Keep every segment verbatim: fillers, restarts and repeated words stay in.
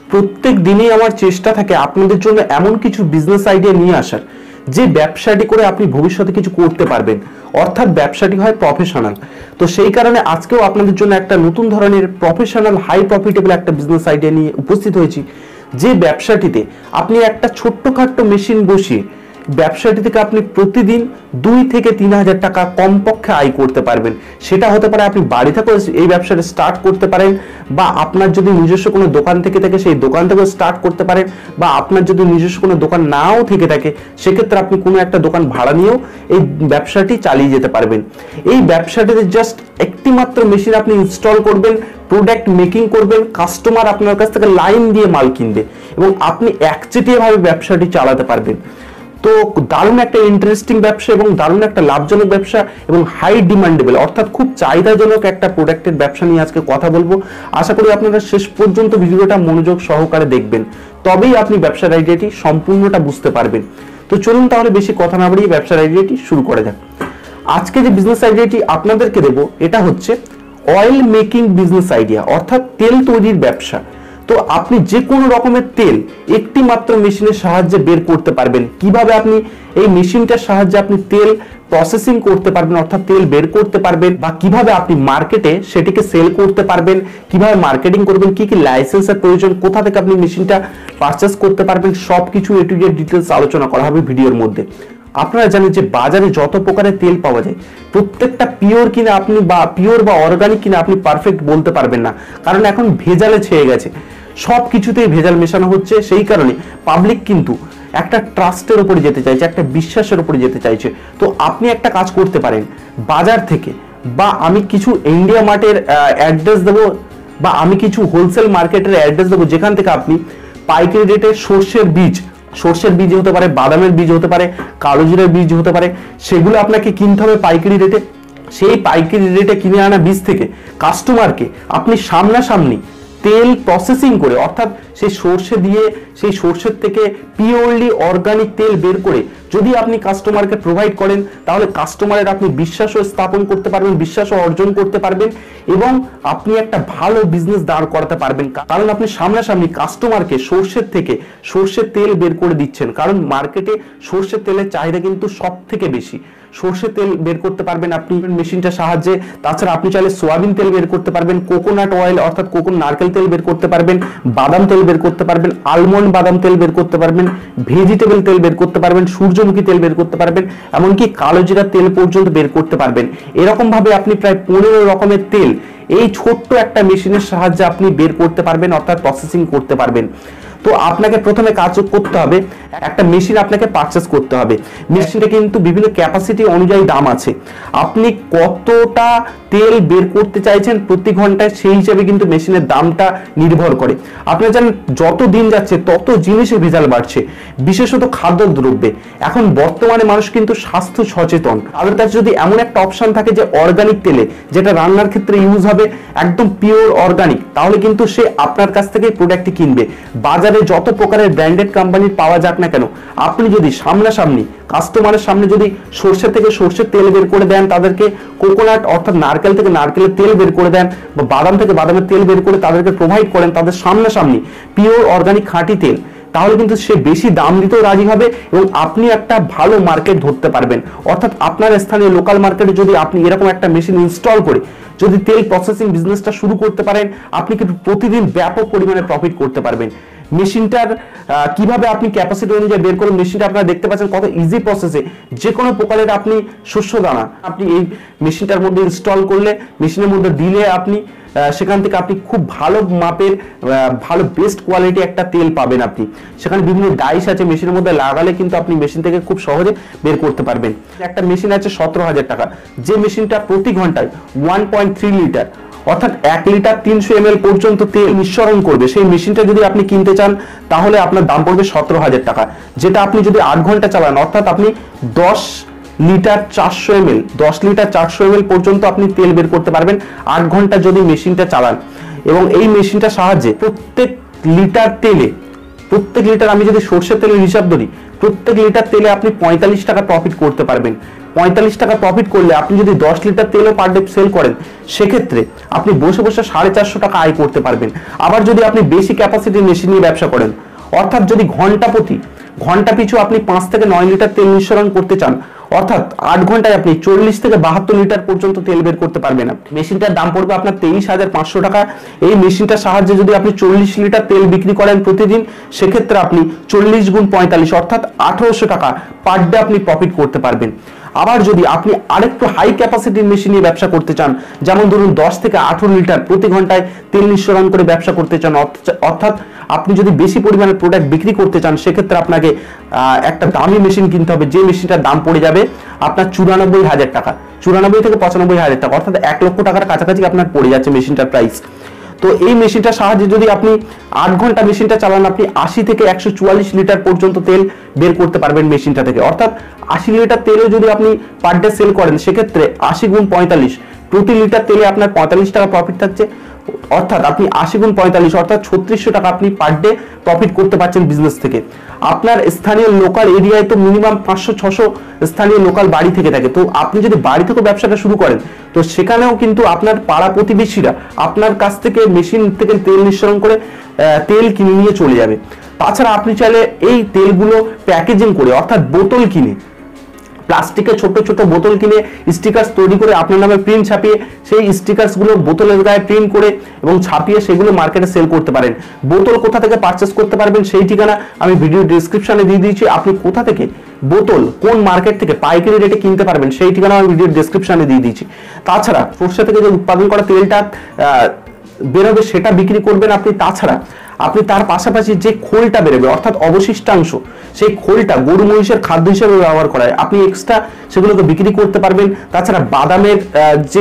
প্রত্যেক দিনই আমার চেষ্টা থাকে আপনাদের জন্য এমন কিছু বিজনেস আইডিয়া নিয়ে আসার যে ব্যবসাটি করে আপনি ভবিষ্যতে কিছু করতে পারবেন, অর্থাৎ ব্যবসাটি হয় প্রফেশনাল। তো সেই কারণে আজকেও আপনাদের জন্য একটা নতুন ধরনের প্রফেশনাল হাই প্রফিটেবল একটা বিজনেস আইডিয়া নিয়ে উপস্থিত হয়েছি, যে ব্যবসাটিতে আপনি একটা ছোট্টখাট্ট মেশিন বসিয়ে ব্যবসাটি থেকে আপনি প্রতিদিন দুই থেকে তিন হাজার টাকা কমপক্ষে আয় করতে পারবেন। সেটা হতে পারে আপনি বাড়ি থেকে এই ব্যবসাটা স্টার্ট করতে পারেন, বা আপনার যদি নিজস্ব কোনো দোকান থেকে থাকে সেই দোকান থেকে স্টার্ট করতে পারেন, বা আপনার যদি নিজস্ব কোনো দোকান নাও থেকে থাকে সেক্ষেত্রে আপনি কোনো একটা দোকান ভাড়া নিয়েও এই ব্যবসাটি চালিয়ে যেতে পারবেন। এই ব্যবসাটিতে জাস্ট একটি মাত্র মেশিন আপনি ইনস্টল করবেন, প্রোডাক্ট মেকিং করবেন, কাস্টমার আপনার কাছ থেকে লাইন দিয়ে মাল কিনবে এবং আপনি একচেটিয়া ভাবে ব্যবসাটি চালাতে পারবেন। তো দারুণ একটা ইন্টারেস্টিং ব্যবসা এবং দারুণ একটা লাভজনক ব্যবসা এবং হাই ডিমান্ডেবল অর্থাৎ খুব চাহিদাজনক একটা প্রোডাক্টের ব্যবসা নিয়ে আজকে কথা বলবো। আশা করি আপনারা শেষ পর্যন্ত ভিডিওটা মনোযোগ সহকারে দেখবেন, তবেই আপনি ব্যবসার আইডিয়াটি সম্পূর্ণটা বুঝতে পারবেন। তো চলুন তাহলে বেশি কথা না বাড়িয়ে ব্যবসার আইডিয়াটি শুরু করা যাক। আজকে যে বিজনেস আইডিয়াটি আপনাদেরকে দেবো এটা হচ্ছে অয়েল মেকিং বিজনেস আইডিয়া, অর্থাৎ তেল তৈরির ব্যবসা। তো আপনি যে কোনো রকমের তেল একটি মাত্র মেশিনের সাহায্যে বের করতে পারবেন। কিভাবে আপনি এই মেশিনটার সাহায্যে আপনি তেল প্রসেসিং করতে পারবেন, অর্থাৎ তেল বের করতে পারবেন, বা কিভাবে আপনি মার্কেটে সেটিকে সেল করতে পারবেন, কিভাবে মার্কেটিং করবেন, কি কি লাইসেন্সের প্রয়োজন, কোথা থেকে আপনি মেশিনটা পারচেস করতে পারবেন, সবকিছু এ টু জেড ডিটেলস আলোচনা করা হবে ভিডিওর মধ্যে। আপনারা জানেন যে বাজারে যত প্রকারের তেল পাওয়া যায় প্রত্যেকটা পিওর কিনা আপনি বা পিওর বা অর্গানিক কিনা আপনি পারফেক্ট বলতে পারবেন না, কারণ এখন ভেজালে ছেয়ে গেছে, সব কিছুতেই ভেজাল মেশানো হচ্ছে। সেই কারণে পাবলিক কিন্তু একটা ট্রাস্টের উপরে যেতে চাইছে, একটা বিশ্বাসের উপরে যেতে চাইছে। তো আপনি একটা কাজ করতে পারেন, বাজার থেকে বা আমি কিছু ইন্ডিয়া মার্টের অ্যাড্রেস দেবো বা আমি কিছু হোলসেল মার্কেটের অ্যাড্রেস দেবো, যেখান থেকে আপনি পাইকারি রেটে সর্ষের বীজ, সর্ষের বীজ হতে পারে, বাদামের বীজ হতে পারে, কালো জিরার বীজ হতে পারে, সেগুলো আপনাকে কিনতে হবে পাইকারি রেটে। সেই পাইকারি রেটে কিনে আনা বীজ থেকে কাস্টমারকে আপনি সামনাসামনি তেল প্রসেসিং করে, অর্থাৎ সেই সর্ষে দিয়ে সেই সর্ষের থেকে পিওরলি অর্গানিক তেল বের করে যদি আপনি কাস্টমারকে প্রোভাইড করেন, তাহলে কাস্টমারের আপনি বিশ্বাসও স্থাপন করতে পারবেন, বিশ্বাসও অর্জন করতে পারবেন এবং আপনি একটা ভালো বিজনেস দাঁড় করাতে পারবেন। কারণ আপনি সামনাসামনি কাস্টমারকে সর্ষের থেকে সর্ষের তেল বের করে দিচ্ছেন, কারণ মার্কেটে সর্ষের তেলের চাহিদা কিন্তু সব থেকে বেশি। সর্ষের তেল বের করতে পারবেন আপনি মেশিনটার সাহায্যে। তাছাড়া আপনি চাইলে সোয়াবিন তেল বের করতে পারবেন, কোকোনাট অয়েল অর্থাৎ কোকো নারকেল তেল বের করতে পারবেন, বাদাম তেল বের করতে পারবেন, আলমন্ড বাদাম তেল বের করতে পারবেন, ভেজিটেবল তেল বের করতে পারবেন, সূর্যমুখী তেল বের করতে পারবেন, এমনকি কালো জিরা তেল পর্যন্ত বের করতে পারবেন। এরকম ভাবে আপনি প্রায় পনেরো রকমের তেল এই ছোট্ট একটা মেশিনের সাহায্যে আপনি বের করতে পারবেন, অর্থাৎ প্রসেসিং করতে পারবেন। তো আপনাকে প্রথমে কাজ করতে হবে, একটা মেশিন আপনাকে পারচেস করতে হবে। মেশিনটা কিন্তু বিভিন্ন ক্যাপাসিটি অনুযায়ী দাম আছে, আপনি কতটা তেল বের করতে চাইছেন প্রতি ঘন্টায় সেই হিসেবে কিন্তু মেশিনের দামটা নির্ভর করে। আপনারা জানেন যত দিন যাচ্ছে তত জিনিসে ভেজাল বাড়ছে, বিশেষত খাদ্য দ্রব্যে। এখন বর্তমানে মানুষ কিন্তু স্বাস্থ্য সচেতন, তাদের কাছে যদি এমন একটা অপশন থাকে যে অর্গানিক তেলে যেটা রান্নার ক্ষেত্রে ইউজ হবে একদম পিওর অর্গানিক, তাহলে কিন্তু সে আপনার কাছ থেকে প্রোডাক্টটি কিনবে। বাজারে যত প্রকারের ব্র্যান্ডেড কোম্পানির পাওয়া যাক না কেন, আপনি যদি সামনাসামনি কাস্টমারের সামনে যদি সর্ষে থেকে সর্ষের তেল বের করে দেন, তাদেরকে কোকোনাট অর্থাৎ নারকেল থেকে নারকেলের তেল বের করে দেন, বা বাদাম থেকে বাদামের তেল বের করে তাদেরকে প্রোভাইড করেন তাদের সামনাসামনি পিওর অর্গানিক খাঁটি তেল, তাহলে কিন্তু সে বেশি দাম দিতেও রাজি হবে এবং আপনি একটা ভালো মার্কেট ধরতে পারবেন। অর্থাৎ আপনার স্থানীয় লোকাল মার্কেটে যদি আপনি এরকম একটা মেশিন ইনস্টল করে যদি তেল প্রসেসিং বিজনেসটা শুরু করতে পারেন, আপনি কিন্তু প্রতিদিন ব্যাপক পরিমাণে প্রফিট করতে পারবেন। মেশিনটার কিভাবে আপনি ক্যাপাসিটি অনুযায়ী বের করুন, মেশিনটা আপনারা দেখতে পাচ্ছেন কত ইজি প্রসেসে যে কোনো প্রকারের আপনি শস্য দানা আপনি এই মেশিনটার মধ্যে ইনস্টল করলে, মেশিনের মধ্যে দিলে আপনি সেখান থেকে আপনি খুব ভালো মাপের ভালো বেস্ট কোয়ালিটি একটা তেল পাবেন। আপনি সেখানে বিভিন্ন ডাইস আছে, মেশিনের মধ্যে লাগালে কিন্তু আপনি মেশিন থেকে খুব সহজে বের করতে পারবেন। একটা মেশিন আছে সতেরো হাজার টাকা, যে মেশিনটা প্রতি ঘন্টায় ওয়ান পয়েন্ট থ্রি লিটার অর্থাৎ এক লিটার তিনশো এম এল পর্যন্ত তেল নিঃসরণ করবে। সেই মেশিনটা যদি আপনি কিনতে চান তাহলে আপনার দাম পড়বে সতেরো হাজার টাকা, যেটা আপনি যদি আট ঘন্টা চালান অর্থাৎ আপনি দশ লিটার চারশো এম এল দশ লিটার চারশো এম এল পর্যন্ত আপনি তেল বের করতে পারবেন আট ঘন্টা যদি মেশিনটা চালান। এবং এই মেশিনটার সাহায্যে প্রত্যেক লিটার তেলে প্রত্যেক লিটার আমি যদি সর্ষের তেলের হিসাব ধরি প্রত্যেক লিটার তেলে আপনি পঁয়তাল্লিশ টাকা প্রফিট করতে পারবেন। পঁয়তাল্লিশ টাকা প্রফিট করলে আপনি যদি দশ লিটার তেলও পার ডে সেল করেন, সেক্ষেত্রে আপনি বসে বসে সাড়ে চারশো টাকা আয় করতে পারবেন। আবার যদি আপনি বেশি ক্যাপাসিটির মেশিন নিয়ে ব্যবসা করেন, অর্থাৎ যদি ঘন্টা প্রতি ঘন্টা পিছু আপনি পাঁচ থেকে নয় লিটার তেল নিঃসরণ করতে চান, অর্থাৎ আট ঘন্টায় আপনি চল্লিশ থেকে বাহাত্তর লিটার পর্যন্ত তেল বের করতে পারবেন। মেশিনটার দাম পড়বে আপনার তেইশ হাজার পাঁচশো টাকা। এই মেশিনটার সাহায্যে যদি আপনি চল্লিশ লিটার তেল বিক্রি করেন প্রতিদিন, সেক্ষেত্রে আপনি চল্লিশ গুণ পঁয়তাল্লিশ অর্থাৎ আঠারোশো টাকা পার ডে আপনি প্রফিট করতে পারবেন। আবার যদি আপনি আরেকটু হাই ক্যাপাসিটির মেশিন নিয়ে ব্যবসা করতে চান, যেমন ধরুন দশ থেকে আঠারো লিটার প্রতি ঘন্টায় তেল নিঃসরণ করে ব্যবসা করতে চান, অর্থাৎ আপনি যদি বেশি পরিমাণে প্রোডাক্ট বিক্রি করতে চান, সেক্ষেত্রে আপনাকে একটা দামি মেশিন কিনতে হবে, যে মেশিনটার দাম পড়ে যাবে আপনার চুরানব্বই হাজার টাকা, চুরানব্বই থেকে পঁচানব্বই হাজার টাকা, অর্থাৎ এক লক্ষ টাকার কাছাকাছি আপনার পড়ে যাচ্ছে মেশিনটার প্রাইস। তো এই মেশিনটার সাহায্যে যদি আপনি আট ঘন্টা মেশিনটা চালান, আপনি আশি থেকে একশো চুয়াল্লিশ লিটার পর্যন্ত তেল বের করতে পারবেন মেশিনটা থেকে। অর্থাৎ আশি লিটার তেলও যদি আপনি পার ডে সেল করেন, সেক্ষেত্রে আশি গুণ পঁয়তাল্লিশ, প্রতি লিটার তেলে আপনার পঁয়তাল্লিশ টাকা প্রফিট থাকছে, অর্থাৎ আপনি আশি গুণ পঁয়তাল্লিশ অর্থাৎ ছত্রিশশো টাকা আপনি পার ডে প্রফিট করতে পারছেন বিজনেস থেকে। আপনার স্থানীয় লোকাল এরিয়ায় তো মিনিমাম পাঁচশো ছশো স্থানীয় লোকাল বাড়ি থেকে থাকে। তো আপনি যদি বাড়ি থেকে ব্যবসাটা শুরু করেন, তো সেখানেও কিন্তু আপনার পাড়া প্রতিবেশীরা আপনার কাছ থেকে মেশিন থেকে তেল নিঃসরণ করে তেল কিনে নিয়ে চলে যাবে। তাছাড়া আপনি চাইলে এই তেলগুলো প্যাকেজিং করে, অর্থাৎ বোতল কিনে, প্লাস্টিকের ছোট ছোট বোতল কিনে স্টিকার্স তৈরি করে আপনার নামে প্রিন্ট ছাপিয়ে সেই স্টিকার্স গুলো বোতলের গায়ে প্রিন্ট করে এবং ছাপিয়ে সেগুলো মার্কেটে সেল করতে পারেন। বোতল কোথা থেকে পারচেস করতে পারবেন সেই ঠিকানা আমি ভিডিও ডেসক্রিপশনে দিয়ে দিয়েছি। আপনি কোথা থেকে বোতল কোন মার্কেট থেকে পাইকারি রেটে কিনতে পারবেন সেই ঠিকানা আমি ভিডিও ডেসক্রিপশনে দিয়ে দিয়েছি। তাছাড়া সরষে থেকে যে উৎপাদন করা তেলটা বেরোবে সেটা বিক্রি করবেন আপনি। তাছাড়া আপনি তার পাশাপাশি যে খোলটা বেরোবে, অর্থাৎ অবশিষ্টাংশ, সেই খোলটা গরু মহিষের খাদ্য হিসেবে ব্যবহার করা হয়, আপনি এক্সট্রা সেগুলোকে বিক্রি করতে পারবেন। তাছাড়া বাদামের যে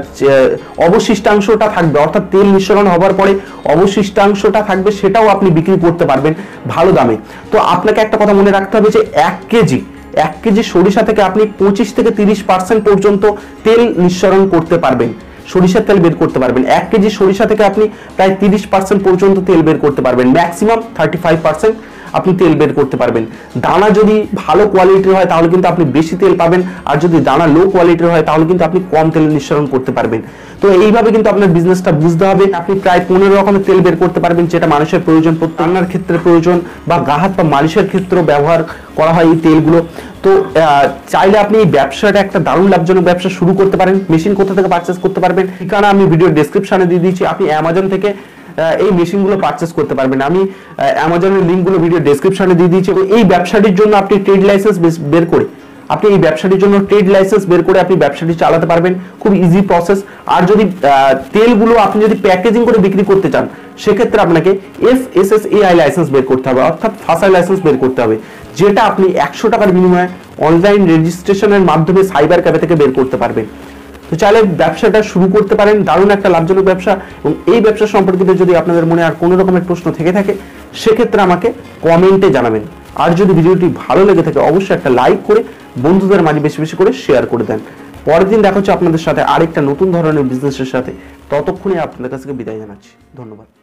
অবশিষ্টাংশটা থাকবে, অর্থাৎ তেল নিঃসরণ হওয়ার পরে অবশিষ্টাংশটা থাকবে, সেটাও আপনি বিক্রি করতে পারবেন ভালো দামে। তো আপনাকে একটা কথা মনে রাখতে হবে যে এক কেজি এক কেজি সরিষা থেকে আপনি পঁচিশ থেকে তিরিশ পার্সেন্ট পর্যন্ত তেল নিঃসরণ করতে পারবেন, সরিষার তেল বের করতে পারবেন। এক কেজি সরিষা থেকে আপনি প্রায় তিরিশ পার্সেন্ট পর্যন্ত তেল বের করতে পারবেন, ম্যাক্সিমাম থার্টি ফাইভ পার্সেন্ট আপনি তেল বের করতে পারবেন। দানা যদি ভালো কোয়ালিটির হয় তাহলে কিন্তু আপনি বেশি তেল পাবেন, আর যদি দানা লো কোয়ালিটির হয় তাহলে কিন্তু আপনি কম তেল নিঃসরণ করতে পারবেন। তো এইভাবে কিন্তু আপনার বিজনেসটা বুঝতে হবে। আপনি প্রায় পনেরো রকমের তেল বের করতে পারবেন, যেটা মানুষের প্রয়োজন, রান্নার ক্ষেত্রে প্রয়োজন, বা গা হাত বা মালিশের ক্ষেত্রেও ব্যবহার করা হয় এই তেলগুলো। তো চাইলে আপনি এই ব্যবসাটা একটা দারুণ লাভজনক ব্যবসা শুরু করতে পারেন। মেশিন কোথা থেকে পারচেস করতে পারবেন ঠিকানা আমি ভিডিও ডেসক্রিপশনে দিয়ে দিয়েছি। আপনি অ্যামাজন থেকে এই মেশিনগুলো পারচেস করতে পারবেন, আমি অ্যামাজনের লিঙ্কগুলো ভিডিও ডেসক্রিপশনে দিয়ে দিয়েছি। এই ব্যবসাটির জন্য আপনি ট্রেড লাইসেন্স বের করে আপনি এই ব্যবসাটির জন্য ট্রেড লাইসেন্স বের করে আপনি ব্যবসাটি চালাতে পারবেন, খুব ইজি প্রসেস। আর যদি তেলগুলো আপনি যদি প্যাকেজিং করে বিক্রি করতে চান, সেক্ষেত্রে আপনাকে F S S A I licence বের করতে হবে, অর্থাৎ ফাসাই লাইসেন্স বের করতে হবে, যেটা আপনি একশো টাকার বিনিময়ে অনলাইন রেজিস্ট্রেশনের মাধ্যমে সাইবার ক্যাফে থেকে বের করতে পারবেন। তো চাইলে ব্যবসাটা শুরু করতে পারেন, দারুণ একটা লাভজনক ব্যবসা। এবং এই ব্যবসা সম্পর্কিত যদি আপনাদের মনে আর কোনো রকমের প্রশ্ন থেকে থাকে, সেক্ষেত্রে আমাকে কমেন্টে জানাবেন। আর যদি ভিডিওটি ভালো লেগে থাকে অবশ্যই একটা লাইক করে বন্ধুদের মাঝে বেশি বেশি করে শেয়ার করে দেন। পরের দিন দেখা হচ্ছে আপনাদের সাথে আরেকটা নতুন ধরনের বিজনেসের সাথে। ততক্ষণে আপনাদের কাছ থেকে বিদায় জানাচ্ছি। ধন্যবাদ।